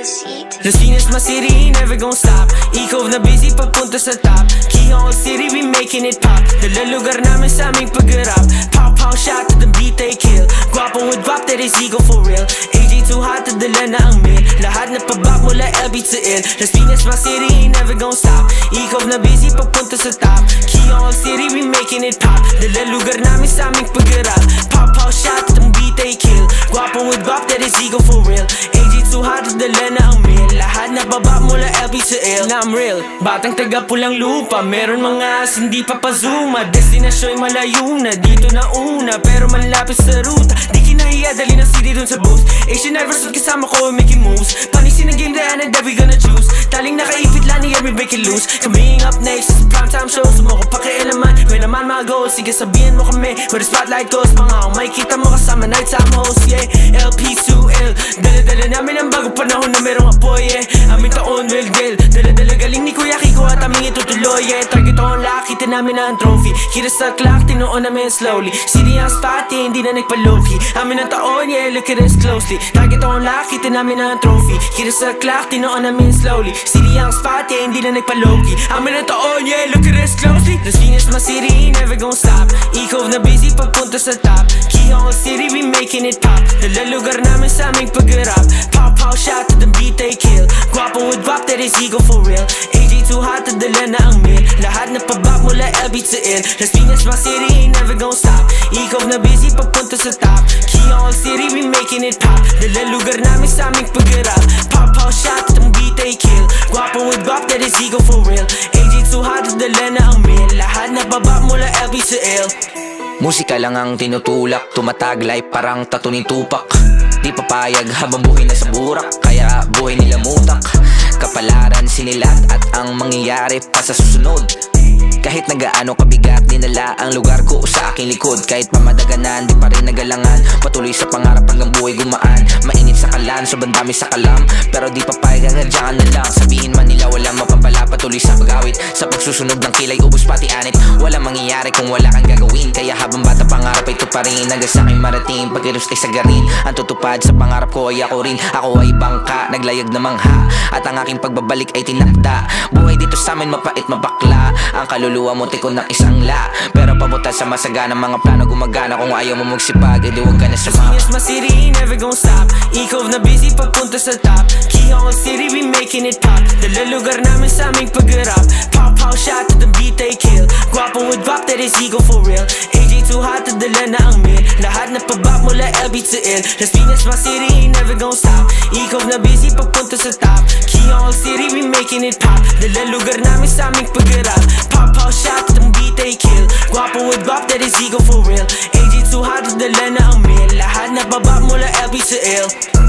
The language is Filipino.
Las Piñas, my city, never gon' stop. Ikaw na busy papunta sa top. Quezon City, we making it pop. Dala lugar namin sa aming pag-rap. Pow pow shot to the beat they kill. Guwapo with guap, that is ego for real. AJ too hot to dala na ang min. Lahat na pabak mula LB to L. Las Piñas, my city, never gon' stop. Ikaw na busy papunta sa top. Quezon City, we making it pop. Dala lugar namin sa aming pag-rap. Pow pow shot to the beat they kill. Guwapo with guap, that is ego for real. AJ too hot to dala na ang min. Lahat na baba mula LB to L. Na I'm real, batang taga pulang lupa. Meron mga as hindi pa pazuma. Destinasyon malayo na, dito na una. Pero malapit sa ruta, di kinahiya, dali ng city dun sa booth. Asian Eversud kasama ko, we're making moves. Panisin ang game, Diana, that we gonna choose. Taling nakaipit lang, yeah, we break it loose. Coming up next, is primetime show. Sumuko pakialaman, may naman mga goals. Sige sabihin mo kami, where the spotlight goes. Mga ako, makikita mo kasama, nighttime host, yeah. LP2L, dala-dala namin ang bago panahon na merong apoy, yeah. Aming taon, will deal. Dala-dala galing ni Kuya Kiko at aming itutuloy, yeah. Target on lock, kita namin ang trophy. Kita sa clock, tinuon namin slowly. City ang spot, yeah, hindi na nagpa-low-key. Amin ang taon, yeah, look at us closely. Target on lock, kita namin ang trophy. Kita sa clock, tinuon namin slowly. City ang spot, yeah, hindi na nagpa-low-key. Amin ang taon, yeah, look at us closely. Las Piñas, my city, never gon' stop. Ikaw na busy papunta sa top. Quezon City, we making it pop. Dala lugar namin sa aming pag-rap. Pow pow shot to the beat they kill. Guwapo with guap, that is ego for real. AJ too hot to dala na ang min. Lahat na pabak mula LB to L. Las Piñas, my city, never gon' stop. Ikaw na busy papunta sa top. Quezon City, we making it pop. Dala lugar namin sa aming pag-rap. Pow pow shot to the beat they kill. Guwapo with guap, that is ego for real. AJ too hot to dala na ang min. Lahat na pabak mula LB to L. Musika lang ang tinutulak, tumataglay parang tattoo ni Tupac. Di papayag habang buhay na sa burak, kaya buhay nila mutak. Kapalaran sinilat at ang mangyayari pa sa susunod. Kahit nagaano kabigat, dinala ang lugar ko sa aking likod. Kahit pamadaganan, di pa rin nagalangan. Patuloy sa pangarap hanggang buhay gumaan. Mainit sa kalan, sobrang dami sa kalam. Pero di papayag, hanggang na lang. Sabihin man nila walang mapapala. Patuloy sa pag-awit, sa pagsusunog ng kilay, ubos pati anit. Walang mangyayari kung wala kang gagawin. Kaya habang bata pangarap ay tuparin. Hanggang sa aking marating, pag-irus ay sagarin. Ang tutupad sa pangarap ko ay ako rin. Ako ay bangka, naglayag na mangha. At ang aking pagbabalik ay tinakda. Buhay dito sa amin mapait mabakla. Ang kaluluwa mo tiko ng isang la. Pero pabuta sa masagana mga plano gumagana. Kung ayaw mo magsipag, edi huwag ka na sumama. Las Piñas, my city, never gon' stop. Ikaw na busy papunta sa top. Quezon City, we making it pop. Dala lugar namin sa aming pag-rap. Pow pow shot to the beat they kill. Guwapo with guap, that is ego for real. AJ too hot to dala na ang min. Lahat na pabak mula LB to L. Las Piñas, my city, never gon' stop. Ikaw na busy papunta sa top. Quezon City, we making it pop. Dala lugar namin sa aming pag-rap. Pow pow shot to the beat they kill. Guwapo with guap, that is ego for real. AJ too hot to dala na ang min. Lahat na baba mula LB to L.